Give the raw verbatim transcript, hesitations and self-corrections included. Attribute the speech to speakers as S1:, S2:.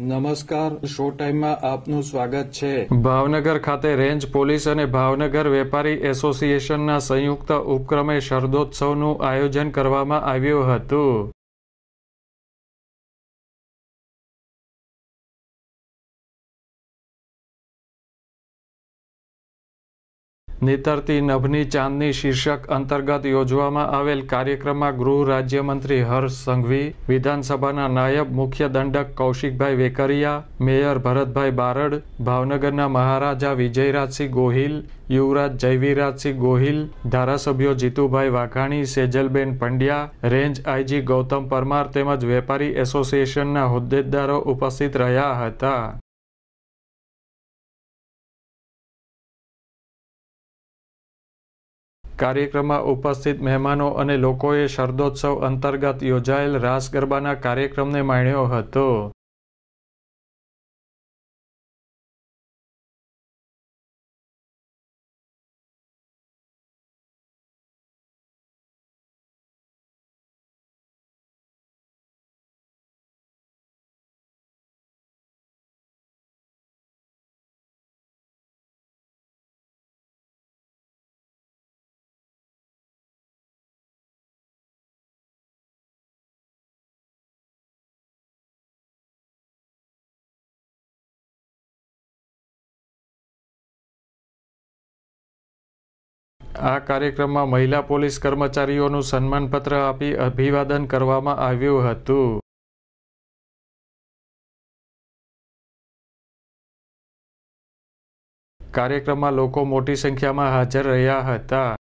S1: નમસ્કાર, શો ટાઈમમાં આપનું સ્વાગત છે।
S2: ભાવનગર ખાતે રેન્જ પોલીસ અને ભાવનગર વેપારી એસોસિએશનના સંયુક્ત ઉપક્રમે શરદોત્સવનું આયોજન કરવામાં આવ્યું હતું। નીતરતી નભની ચાંદની શીર્ષક અંતર્ગત યોજવામાં આવેલ કાર્યક્રમમાં ગૃહ રાજ્યમંત્રી હર્ષ સંઘવી, વિધાનસભાના નાયબ મુખ્ય દંડક કૌશિકભાઈ વેકરિયા, મેયર ભરતભાઈ બારડ, ભાવનગરના મહારાજા વિજયરાજસિંહ ગોહિલ, યુવરાજ જયવીરાજસિંહ ગોહિલ, ધારાસભ્યો જીતુભાઈ વાઘાણી, સેજલબેન પંડ્યા, રેન્જ આઈજી ગૌતમ પરમાર તેમજ વેપારી એસોસિએશનના હોદ્દેદારો ઉપસ્થિત રહ્યા હતા। કાર્યક્રમમાં ઉપસ્થિત મહેમાનો અને લોકોએ શરદોત્સવ અંતર્ગત યોજાયેલ રાસ ગરબાના કાર્યક્રમને માણ્યો હતો। આ કાર્યક્રમમાં મહિલા પોલીસ કર્મચારીઓનું સન્માનપત્ર આપી અભિવાદન કરવામાં આવ્યું હતું। કાર્યક્રમમાં લોકો મોટી સંખ્યામાં હાજર રહ્યા હતા।